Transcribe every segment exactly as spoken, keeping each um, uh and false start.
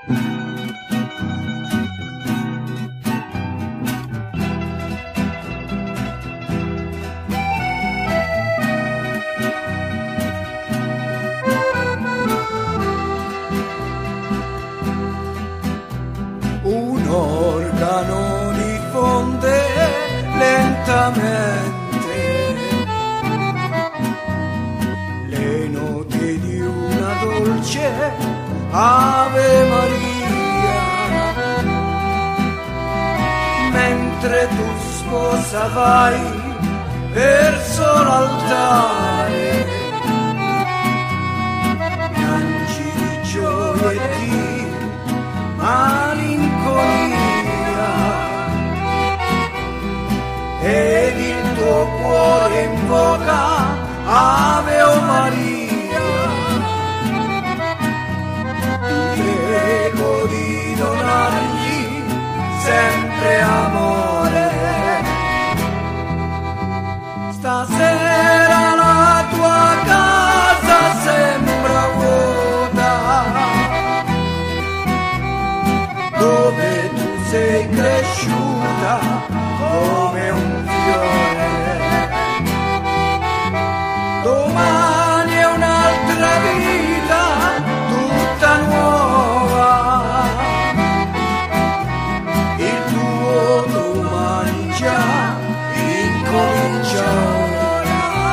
Un organo diffonde lentamente le note di una dolce Ave Maria, mentre tu sposa vai verso l'altare, piangi di gioia e di malinconia, ed il tuo cuore invoca Ave o Maria. Ti prego di donargli sempre amore. Stasera la tua casa sembra vuota, dove tu sei cresciuta come un fiore. Domani è un'altra vita tutta nuova, il tuo domani già incomincia ora.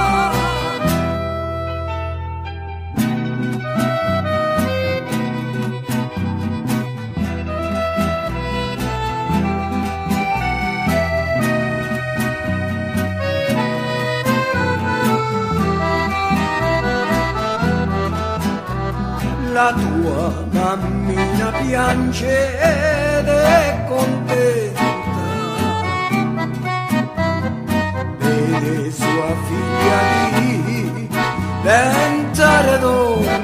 La tua mammina piange ed è contenta, vede sua figlia diventare donna,